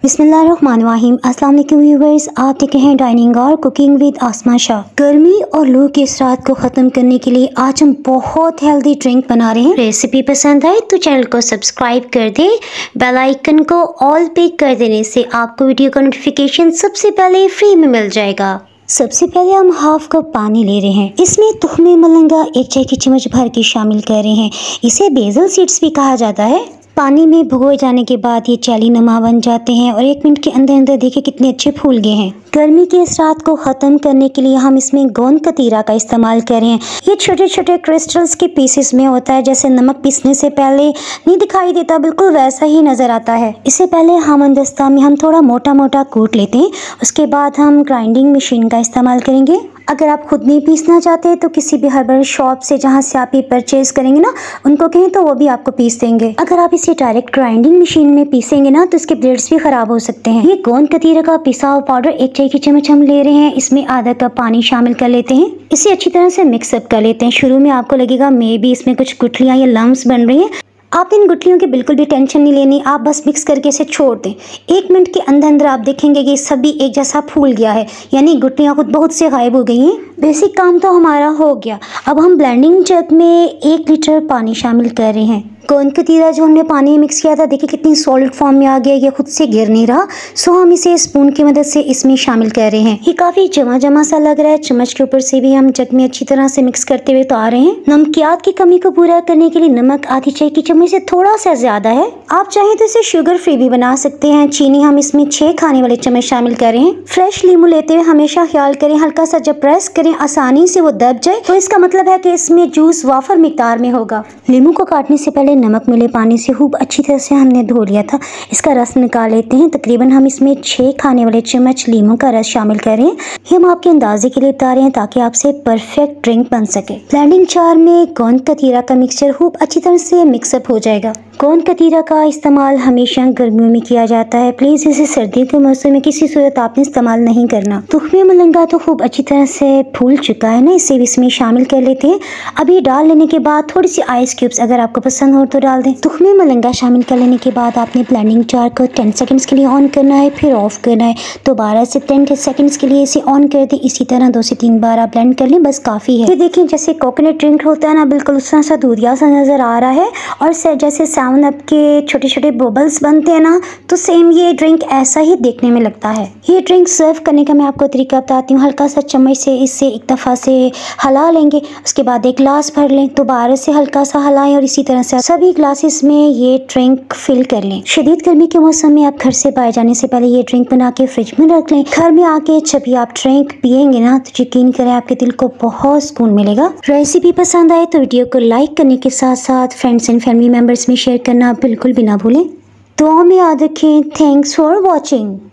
बिस्मिल्लाहिर्रहमानिर्रहीम। अस्सलाम वालेकुम व्यूअर्स, आप देख रहे हैं डाइनिंग और कुकिंग विद आसमा शाह। गर्मी और लू के असरात को ख़त्म करने के लिए आज हम बहुत हेल्दी ड्रिंक बना रहे हैं। रेसिपी पसंद आए तो चैनल को सब्सक्राइब कर दें, बेल आइकन को ऑल पे कर देने से आपको वीडियो का नोटिफिकेशन सबसे पहले फ्री में मिल जाएगा। सबसे पहले हम हाफ कप पानी ले रहे हैं। इसमें तुख्मे मलंगा 1 चाय की चम्मच भर के शामिल कर रहे हैं। इसे बेसल सीड्स भी कहा जाता है। पानी में भिगोए जाने के बाद ये चाली नमा बन जाते हैं और 1 मिनट के अंदर अंदर देखिए कितने अच्छे फूल गए हैं। गर्मी के असरात को ख़त्म करने के लिए हम इसमें गोंद कतीरा का इस्तेमाल कर रहे हैं। ये छोटे छोटे क्रिस्टल्स के पीसेस में होता है, जैसे नमक पीसने से पहले नहीं दिखाई देता, बिल्कुल वैसा ही नज़र आता है। इससे पहले हमदस्ता में हम थोड़ा मोटा मोटा कूट लेते हैं। उसके बाद हम ग्राइंडिंग मशीन का इस्तेमाल करेंगे। अगर आप खुद नहीं पीसना चाहते तो किसी भी हर्बल शॉप से जहाँ से आप ये परचेज करेंगे ना, उनको कहें तो वो भी आपको पीस देंगे। अगर आप इसे डायरेक्ट ग्राइंडिंग मशीन में पीसेंगे ना तो इसके ब्लेड्स भी खराब हो सकते हैं। ये गोंद कतीरा का पिसा हुआ पाउडर 1 चाय की चम्मच हम ले रहे हैं। इसमें आधा कप पानी शामिल कर लेते हैं। इसे अच्छी तरह से मिक्सअप कर लेते हैं। शुरू में आपको लगेगा मे बी इसमें कुछ गुठलियाँ या लम्स बन रही हैं। आप इन गुठलियों की बिल्कुल भी टेंशन नहीं लेनी, आप बस मिक्स करके इसे छोड़ दें। 1 मिनट के अंदर अंदर आप देखेंगे कि सभी एक जैसा फूल गया है, यानी गुठलियाँ खुद बहुत से गायब हो गई हैं। बेसिक काम तो हमारा हो गया। अब हम ब्लेंडिंग जग में 1 लीटर पानी शामिल कर रहे हैं। गोंद कतीरा जो हमने पानी में मिक्स किया था, देखिए कितनी सॉलिड फॉर्म में आ गया, ये खुद से गिर नहीं रहा। सो हम इसे स्पून की मदद से इसमें शामिल कर रहे हैं। ये काफ़ी जमा जमा सा लग रहा है। चम्मच के ऊपर से भी हम जग में अच्छी तरह से मिक्स करते हुए तो आ रहे हैं। नमकियात की कमी को पूरा करने के लिए नमक आधी चाय की चम्मच से थोड़ा सा ज़्यादा है। आप चाहें तो इसे शुगर फ्री भी बना सकते हैं। चीनी हम इसमें 6 खाने वाले चम्मच शामिल कर रहे हैं। फ्रेश नींबू लेते हुए हमेशा ख्याल करें हल्का सा जब प्रेस करें आसानी से वो दब जाए, तो इसका मतलब है कि इसमें जूस वाफर मिकदार में होगा। नींबू को काटने से पहले नमक मिले पानी से खूब अच्छी तरह से हमने धो लिया था। इसका रस निकाल लेते हैं। तकरीबन हम इसमें 6 खाने वाले चम्मच लीमू का रस शामिल करें। ये हम आपके अंदाजे के लिए बता रहे हैं ताकि आपसे परफेक्ट ड्रिंक बन सके। ब्लेंडिंग जार में गोंद कतीरा का मिक्सचर खूब अच्छी तरह से मिक्सअप हो जाएगा। गोंद कतीरा का इस्तेमाल हमेशा गर्मियों में किया जाता है। प्लीज़ इसे सर्दियों के मौसम में किसी सूरत आपने इस्तेमाल नहीं करना। तुख्मे मलंगा तो खूब अच्छी तरह से फूल चुका है ना, इसे भी इसमें शामिल कर लेते हैं। अब ये डाल लेने के बाद थोड़ी सी आइस क्यूब्स अगर आपको पसंद हो तो डाल दें। तुख्मे मलंगा शामिल कर लेने के बाद आपने ब्लेंडिंग जार को 10 सेकंड्स के लिए ऑन करना है, फिर ऑफ करना है। दोबारा से 10 सेकंड्स के लिए इसे ऑन कर दें। इसी तरह 2 से 3 बार आप ब्लेंड कर लें, बस काफ़ी है। ये देखिए जैसे कोकोनट ड्रिंक होता है ना, बिल्कुल उस तरह सा दूधिया सा नज़र आ रहा है। और जैसे 7 अप के छोटे छोटे बबल्स बनते हैं ना, तो सेम ये ड्रिंक ऐसा ही देखने में लगता है। ये ड्रिंक सर्व करने का मैं आपको तरीका बताती हूँ। हल्का सा चम्मच से इसे एक दफ़ा से हिला लेंगे, उसके बाद एक गिलास भर लें, दोबारा से हल्का सा हिलाएं और इसी तरह से सभी ग्लासेस में ये ड्रिंक फिल कर लें। शदीद गर्मी के मौसम में आप घर से बाहर जाने से पहले ये ड्रिंक बना के फ्रिज में रख लें। घर में आके जब भी आप ड्रिंक पियेंगे ना, तो यकीन करें आपके दिल को बहुत सुकून मिलेगा। रेसिपी पसंद आए तो वीडियो को लाइक करने के साथ साथ फ्रेंड्स एंड फैमिली मेम्बर्स में शेयर करना बिल्कुल भी ना भूलें। दुआ में याद रखें। Thanks for watching.